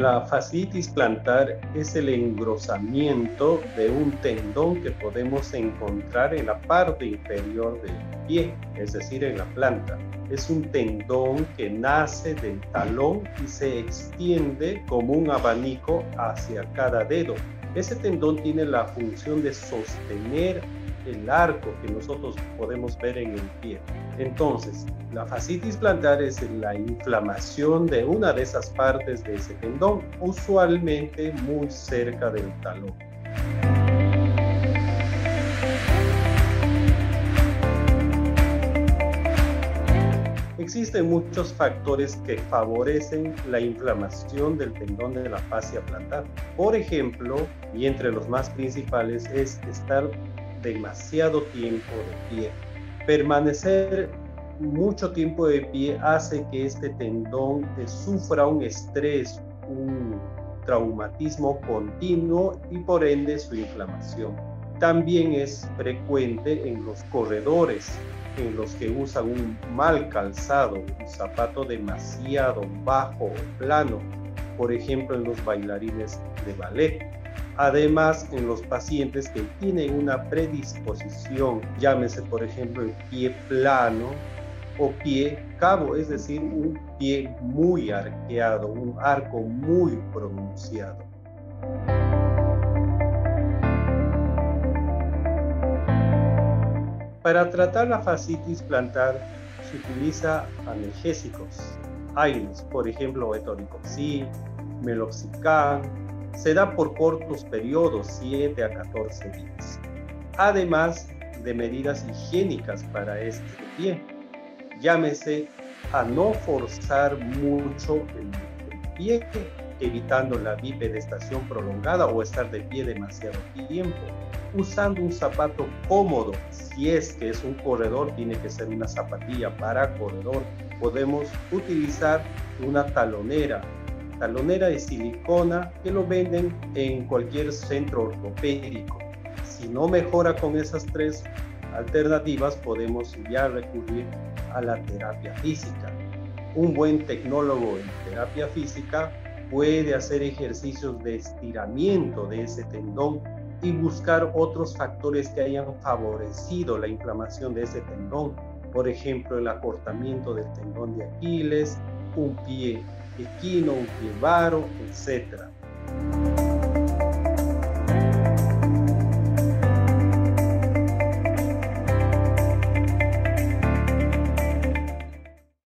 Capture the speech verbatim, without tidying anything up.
La fascitis plantar es el engrosamiento de un tendón que podemos encontrar en la parte inferior del pie, es decir, en la planta. Es un tendón que nace del talón y se extiende como un abanico hacia cada dedo. Ese tendón tiene la función de sostener el arco que nosotros podemos ver en el pie. Entonces, la fascitis plantar es la inflamación de una de esas partes de ese tendón, usualmente muy cerca del talón. Existen muchos factores que favorecen la inflamación del tendón de la fascia plantar. Por ejemplo, y entre los más principales, es estar demasiado tiempo de pie. Permanecer mucho tiempo de pie hace que este tendón sufra un estrés, un traumatismo continuo y por ende su inflamación. También es frecuente en los corredores, en los que usan un mal calzado, un zapato demasiado bajo o plano, por ejemplo en los bailarines de ballet. Además, en los pacientes que tienen una predisposición, llámese por ejemplo el pie plano o pie cabo, es decir, un pie muy arqueado, un arco muy pronunciado. Para tratar la fascitis plantar se utiliza analgésicos, AINES, por ejemplo etoricoxib, meloxicam. Se da por cortos periodos, siete a catorce días. Además de medidas higiénicas para este pie, llámese a no forzar mucho el, el pie, evitando la bipedestación prolongada o estar de pie demasiado tiempo, usando un zapato cómodo. Si es que es un corredor, tiene que ser una zapatilla para corredor. Podemos utilizar una talonera, talonera de silicona que lo venden en cualquier centro ortopédico. Si no mejora con esas tres alternativas, podemos ya recurrir a la terapia física. Un buen tecnólogo en terapia física puede hacer ejercicios de estiramiento de ese tendón y buscar otros factores que hayan favorecido la inflamación de ese tendón. Por ejemplo, el acortamiento del tendón de Aquiles, un pie equino, un pie varo, etcétera.